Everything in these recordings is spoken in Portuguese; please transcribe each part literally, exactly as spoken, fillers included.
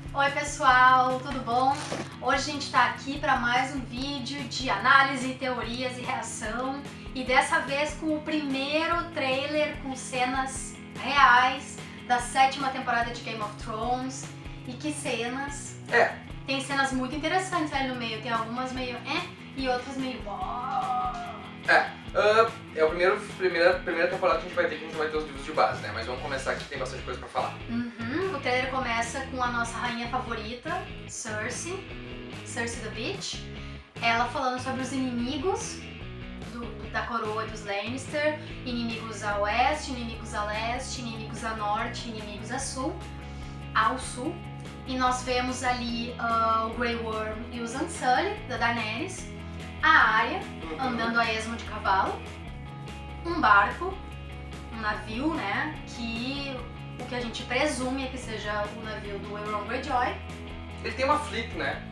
Oi pessoal, tudo bom? Hoje a gente está aqui para mais um vídeo de análise, teorias e reação e dessa vez com o primeiro trailer com cenas reais da sétima temporada de Game of Thrones. E que cenas! É. Tem cenas muito interessantes ali no meio, tem algumas meio eh e outras meio É, uh, é a primeira, primeira, primeira temporada que a gente vai ter que a gente vai ter os livros de base, né? Mas vamos começar que tem bastante coisa pra falar. Uhum. O trailer começa com a nossa rainha favorita, Cersei, Cersei the Bitch. Ela falando sobre os inimigos do, do, da coroa dos Lannister, inimigos a oeste, inimigos a leste, inimigos a norte, inimigos a sul, ao sul. E nós vemos ali uh, o Grey Worm e os Unsullied, da Daenerys, a Arya Uhum. andando a esmo de cavalo, um barco, um navio, né, que o que a gente presume é que seja o navio do Euron Greyjoy. Ele tem uma flip, né?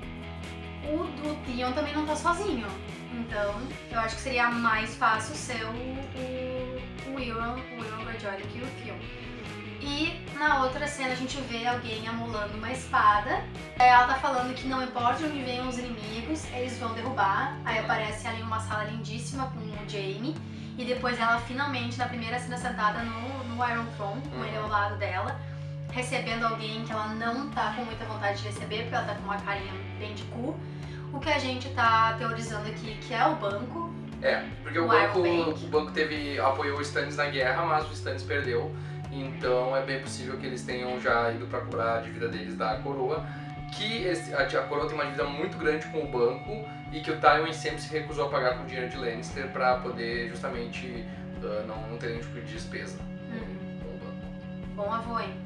O do Theon também não tá sozinho, então eu acho que seria mais fácil ser o, o, o, Euron, o Euron Greyjoy do que o Theon. E na outra cena a gente vê alguém amolando uma espada. Ela tá falando que não importa de onde venham os inimigos, eles vão derrubar. Aí aparece ali uma sala lindíssima com o Jaime. E depois ela finalmente, na primeira cena sentada no, no Iron Throne, com ele ao lado dela, recebendo alguém que ela não tá com muita vontade de receber, porque ela tá com uma carinha bem de cu. O que a gente tá teorizando aqui, que é o banco. É, porque o, O banco, Iron Bank. o banco teve, apoiou o Stannis na guerra, mas o Stannis perdeu. Então é bem possível que eles tenham já ido pra cobrar a dívida deles da coroa. Que esse, a, a coroa tem uma dívida muito grande com o banco e que o Tywin sempre se recusou a pagar com dinheiro de Lannister pra poder justamente uh, não, não ter nenhum tipo de despesa Uhum. com o banco. Bom avô, hein?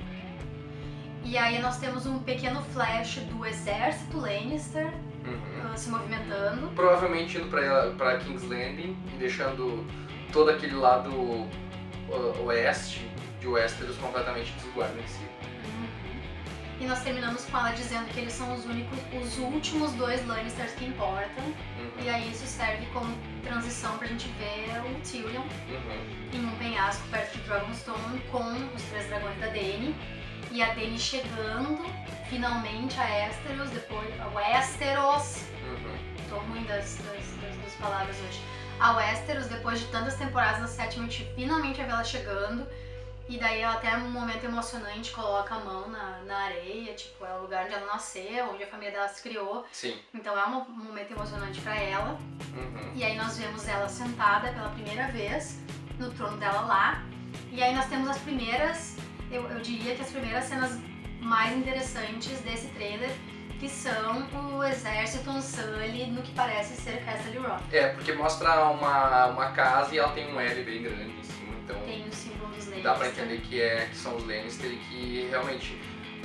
E aí nós temos um pequeno flash do exército Lannister Uhum. uh, se movimentando. Provavelmente indo pra, pra King's Landing e deixando todo aquele lado uh, oeste de Westeros completamente desguarnecido. E nós terminamos com ela dizendo que eles são os únicos, os últimos dois Lannisters que importam. Uhum. E aí isso serve como transição pra gente ver o Tyrion Uhum. em um penhasco perto de Dragonstone com os três dragões da Dany. E a Dany chegando finalmente a Westeros, depois a Westeros. Uhum. Tô ruim das, das, das, das palavras hoje. A Westeros, depois de tantas temporadas, na sétima a gente finalmente vê ela chegando. E daí ela até um momento emocionante coloca a mão na, na areia, tipo, é o lugar onde ela nasceu, onde a família dela se criou. Sim. Então é um momento emocionante pra ela. Uhum. E aí nós vemos ela sentada pela primeira vez no trono dela lá. E aí nós temos as primeiras, eu, eu diria que as primeiras cenas mais interessantes desse trailer, que são o exército Unsullied no que parece ser Castle Rock. É, porque mostra uma, uma casa e ela tem um L bem grande em cima, então Tem o símbolo dos Lannister. dá pra entender que, é, que são os Lannister e que realmente...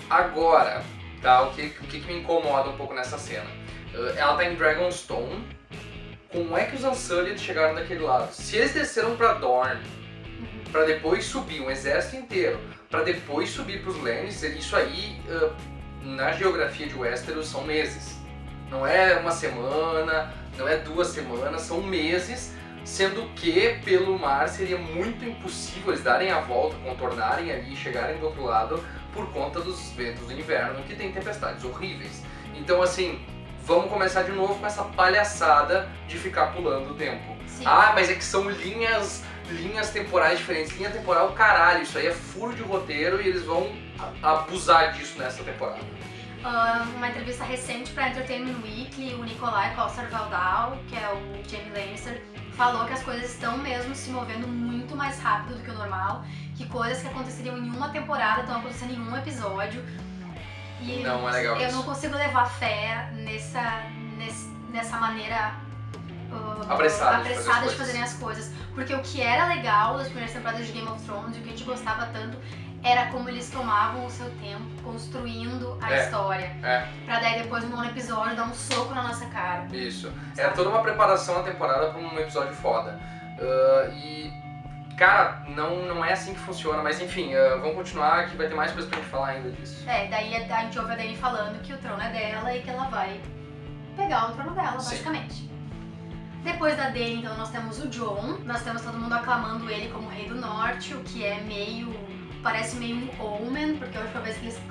Agora, tá, o que, o que que me incomoda um pouco nessa cena? Uh, ela tá em Dragonstone, como é que os Unsullied chegaram daquele lado? Se eles desceram pra Dorne, Uhum. pra depois subir um exército inteiro, pra depois subir pros Lannister, isso aí, uh, na geografia de Westeros, são meses. Não é uma semana, não é duas semanas, são meses, sendo que pelo mar seria muito impossível eles darem a volta, contornarem ali e chegarem do outro lado por conta dos ventos do inverno, que tem tempestades horríveis. Então assim, vamos começar de novo com essa palhaçada de ficar pulando o tempo. Sim. Ah, mas é que são linhas, linhas temporais diferentes. Linha temporal, caralho, isso aí é furo de roteiro e eles vão a- abusar disso nessa temporada. Uh, uma entrevista recente para Entertainment Weekly, o Nikolai Coster-Waldau, que é o Jaime Lannister, falou que as coisas estão mesmo se movendo muito mais rápido do que o normal, que coisas que aconteceriam em uma temporada estão acontecendo em um episódio. E Não é legal eu isso. não consigo levar fé nessa, nesse- nessa maneira uh, Apressada de fazer as apressada de coisas. fazerem as coisas. Porque o que era legal das primeiras temporadas de Game of Thrones e o que a gente gostava tanto era como eles tomavam o seu tempo construindo a É, história. é. Pra daí depois no nono episódio dar um soco na nossa cara. Isso. Era toda uma preparação na temporada para um episódio foda. Uh, e, cara, não, não é assim que funciona, mas enfim, uh, vamos continuar que vai ter mais coisa pra gente falar ainda disso. É, daí a gente ouve a Dany falando que o trono é dela e que ela vai pegar o trono dela, Sim. basicamente. Depois da Dany, então, nós temos o Jon. Nós temos todo mundo aclamando ele como Rei do Norte, o que é meio... parece meio um Omen, porque a última vez que eles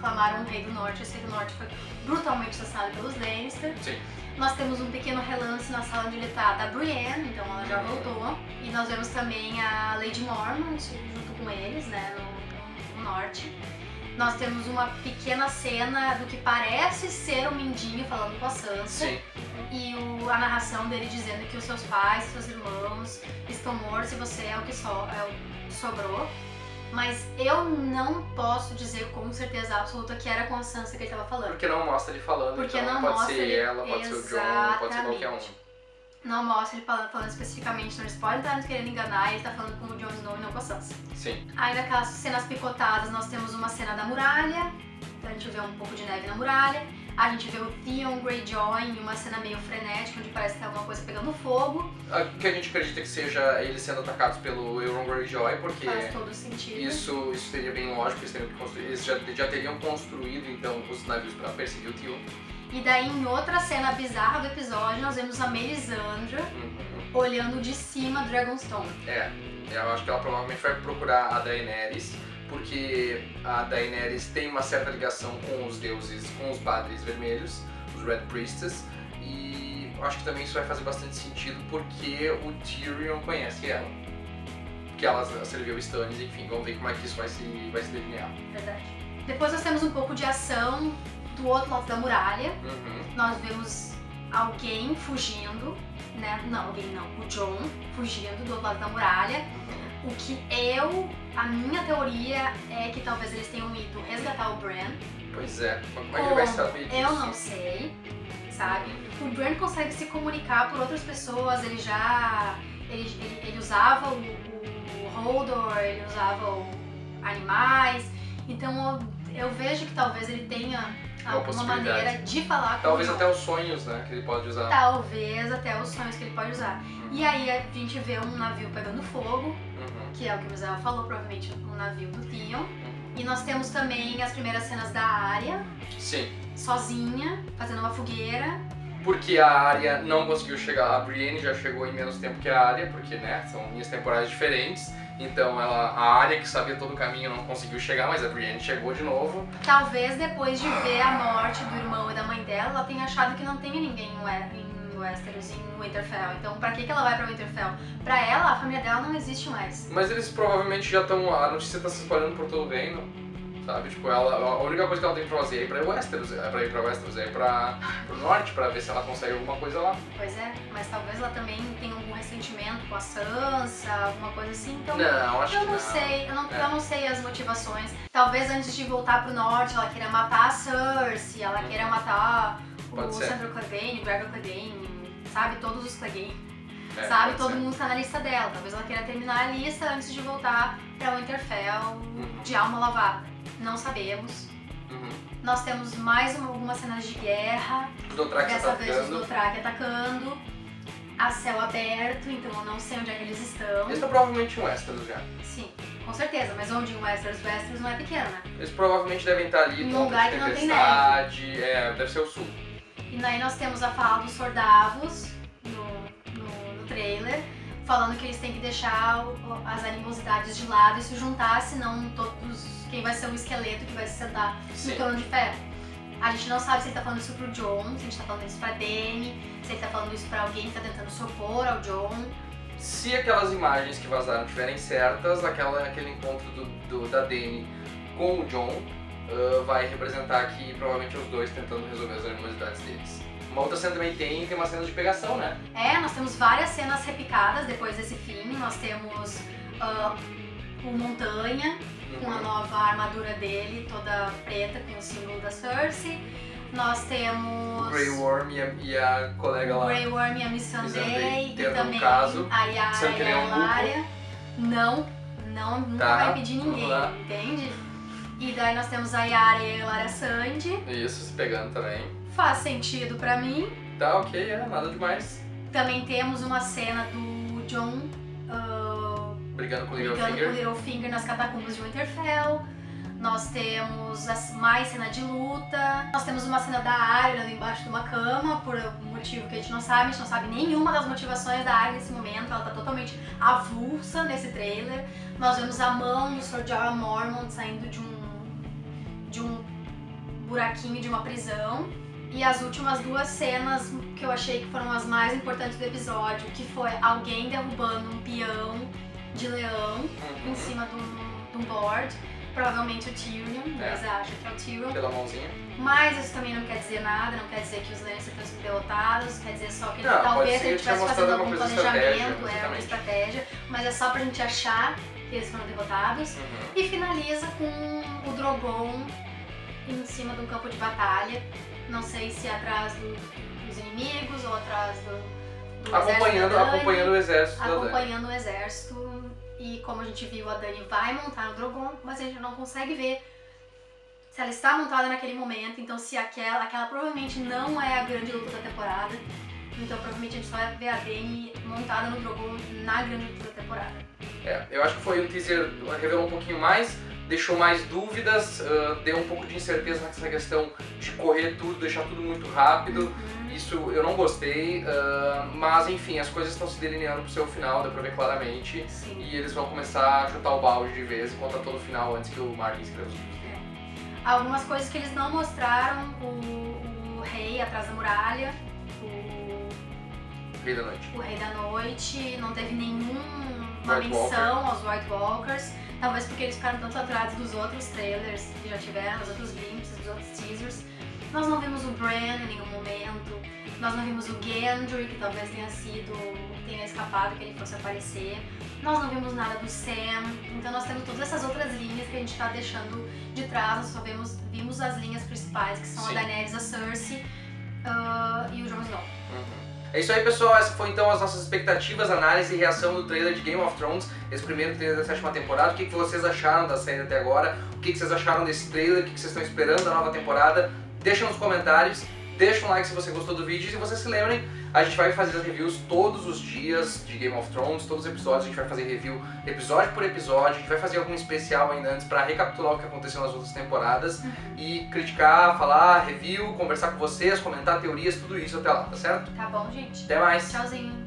proclamaram o Rei do Norte. Esse Rei do Norte foi brutalmente assassinado pelos Lannister. Sim. Nós temos um pequeno relance na sala onde ele tá da Brienne, então ela já voltou. E nós vemos também a Lady Mormont junto com eles, né, no, no norte. Nós temos uma pequena cena do que parece ser o Mindinho falando com a Sansa. Sim. E o, a narração dele dizendo que os seus pais, seus irmãos estão mortos e você é o que, so, é o que sobrou. Mas eu não posso dizer com certeza absoluta que era com a Sansa que ele tava falando. Porque não mostra ele falando, Porque então não pode mostra ser ele... ela, pode ser o Jon, pode ser qualquer um. Não mostra ele falando, falando especificamente, então eles podem estar nos querendo enganar e ele tá falando com o Jon Snow e não com a Sansa. Sim. Aí naquelas cenas picotadas nós temos uma cena da muralha, então a gente vê um pouco de neve na muralha. A gente vê o Theon Greyjoy em uma cena meio frenética, onde parece que tá alguma coisa pegando fogo. O que a gente acredita que seja eles sendo atacados pelo Euron Greyjoy, porque faz todo sentido. Isso, isso seria bem lógico, eles, teriam que construir, eles já, já teriam construído então os navios para perseguir o Theon. E daí em outra cena bizarra do episódio nós vemos a Melisandre uhum. olhando de cima Dragonstone. É, eu acho que ela provavelmente vai procurar a Daenerys, porque a Daenerys tem uma certa ligação com os deuses, com os Badris Vermelhos, os Red Priestess, e eu acho que também isso vai fazer bastante sentido porque o Tyrion conhece ela. Porque ela serviu Stannis, enfim, vamos ver como é que isso vai se, vai se delinear. Verdade. Depois nós temos um pouco de ação do outro lado da muralha. Uhum. Nós vemos alguém fugindo, né? Não, alguém não, o Jon fugindo do outro lado da muralha. Uhum. O que eu, a minha teoria é que talvez eles tenham ido resgatar o Bran. Pois é, como é que ele vai saber disso? Eu não sei, sabe? O Bran consegue se comunicar por outras pessoas, ele já... Ele, ele, ele usava o, o Hodor, ele usava o animais, então eu, eu vejo que talvez ele tenha alguma maneira de falar com talvez o até os sonhos, né, que ele pode usar. Talvez até os sonhos que ele pode usar. Uhum. E aí a gente vê um navio pegando fogo, uhum. que é o que o Misael falou, provavelmente um navio do Theon. Uhum. E nós temos também as primeiras cenas da Arya. Sim. Sozinha, fazendo uma fogueira. Porque a Arya não conseguiu chegar, a Brienne já chegou em menos tempo que a Arya, porque, né, são linhas temporais diferentes. Então ela, a Arya, que sabia todo o caminho, não conseguiu chegar, mas a Brienne chegou de novo. Talvez depois de ver a morte do irmão e da mãe dela, ela tenha achado que não tenha ninguém em Westeros, em Winterfell. Então pra que que ela vai pra Winterfell? Pra ela, a família dela não existe mais. Mas eles provavelmente já estão, a notícia tá se espalhando por todo o reino. Sabe, tipo, ela, a única coisa que ela tem pra fazer é ir pra Westeros, é pra ir pra Westeros, é ir pra, pro norte pra ver se ela consegue alguma coisa lá. Pois é, mas talvez ela também tenha algum ressentimento com a Sansa, alguma coisa assim, então... Não, acho eu que não. não. sei, eu não, é. eu não sei as motivações. Talvez antes de voltar pro norte ela queira matar a Cersei, ela hum. queira matar Pode o ser. Sandor Clegane, o Gregor Clegane, sabe, todos os Clegane. É, sabe, todo ser. mundo tá na lista dela. Talvez ela queira terminar a lista antes de voltar pra Winterfell uhum. de alma lavada. Não sabemos. Uhum. Nós temos mais uma, algumas cenas de guerra. Os Dothraki Dessa atacando. vez os Dothraki atacando. A céu aberto, então eu não sei onde é que eles estão. Eles estão provavelmente em Westeros já. Sim, com certeza. Mas onde em Westeros? Westeros não é pequeno, né? Eles provavelmente devem estar ali. Em um lugar que não tem neve. É, deve ser o sul. E daí nós temos a fala dos Sordavos no, no, no trailer. Falando que eles têm que deixar o, as animosidades de lado e se juntar, senão todos, quem vai ser o esqueleto que vai se sentar Sim. no trono de ferro. A gente não sabe se ele tá falando isso pro Jon, se a gente tá falando isso pra Dany, se ele tá falando isso pra alguém que tá tentando se opor ao Jon. Se aquelas imagens que vazaram estiverem certas, aquela, aquele encontro do, do, da Dany com o Jon uh, vai representar aqui provavelmente os dois tentando resolver as animosidades deles. Uma outra cena também tem, tem uma cena de pegação, né? É, nós temos várias cenas repicadas depois desse fim. Nós temos uh, o Montanha, uhum. com a nova armadura dele, toda preta, com o símbolo da Cersei. Nós temos... O Grey Worm e a, e a colega o lá. O Grey Worm e a Missandei. E também um caso, a Yara e a Elaria. Não, não, nunca tá, vai pedir ninguém, entende? E daí nós temos a Yara e a Elaria Sand. Isso, se pegando também. Faz sentido pra mim. Tá, ok, é, nada demais. Também temos uma cena do Jon uh, brigando com o Littlefinger. Littlefinger. com Littlefinger nas catacumbas de Winterfell. Nós temos as, mais cena de luta. Nós temos uma cena da Arya ali embaixo de uma cama, por um motivo que a gente não sabe. A gente não sabe nenhuma das motivações da Arya nesse momento. Ela tá totalmente avulsa nesse trailer. Nós vemos a mão do Sir Jorah Mormont saindo de um... de um buraquinho de uma prisão. E as últimas duas cenas que eu achei que foram as mais importantes do episódio, que foi alguém derrubando um peão de leão Uhum. em cima de um, de um board. Provavelmente o Tyrion, É. eles acham que é o Tyrion. Pela mãozinha. Mas isso também não quer dizer nada, não quer dizer que os Lannisters estão sendo derrotados, quer dizer só que Não, talvez pode a ser gente que tenha estivesse mostrado fazendo alguma algum coisa de estratégia, planejamento, é uma exatamente. estratégia, mas é só pra gente achar que eles foram derrotados. Uhum. E finaliza com o Drogon em cima de um campo de batalha, não sei se é atrás do- dos inimigos ou atrás do, do Acompanhando, exército da Dany, acompanhando o exército da Dany. acompanhando o exército. E como a gente viu, a Dany vai montar no Drogon, mas a gente não consegue ver se ela está montada naquele momento. Então se aquela, aquela provavelmente não é a grande luta da temporada. Então provavelmente a gente só vai ver a Dany montada no Drogon na grande luta da temporada. É, eu acho que foi um teaser, revelou um pouquinho mais, deixou mais dúvidas, uh, deu um pouco de incerteza nessa questão de correr tudo, deixar tudo muito rápido. Uhum. Isso eu não gostei, uh, mas enfim, as coisas estão se delineando pro seu final, deu pra ver claramente. Sim. E eles vão começar a chutar o balde de vez e contar todo o final antes que o Martin escreva os livros. Algumas coisas que eles não mostraram, o, o rei atrás da muralha, o, Rei da Noite. o rei da noite, não teve nenhuma White menção aos White Walkers, talvez porque eles ficaram tanto atrás dos outros trailers que já tiveram, dos outros glimpses, dos outros teasers. Nós não vimos o Bran em nenhum momento, nós não vimos o Gendry, que talvez tenha sido, tenha escapado que ele fosse aparecer. Nós não vimos nada do Sam, então nós temos todas essas outras linhas que a gente está deixando de trás, nós só vemos, vimos as linhas principais, que são Sim. a Daenerys, a Cersei uh, e o Jon Snow. Uhum. É isso aí, pessoal. Essa foi então as nossas expectativas, análise e reação do trailer de Game of Thrones, esse primeiro trailer da sétima temporada. O que que vocês acharam da série até agora? O que que vocês acharam desse trailer? O que que vocês estão esperando da nova temporada? Deixa nos comentários. Deixa um like se você gostou do vídeo. E se vocês se lembrem, a gente vai fazer as reviews todos os dias de Game of Thrones, todos os episódios. A gente vai fazer review episódio por episódio. A gente vai fazer algum especial ainda antes pra recapitular o que aconteceu nas outras temporadas. E criticar, falar, review, conversar com vocês, comentar teorias, tudo isso até lá, tá certo? Tá bom, gente? Até mais! Tchauzinho!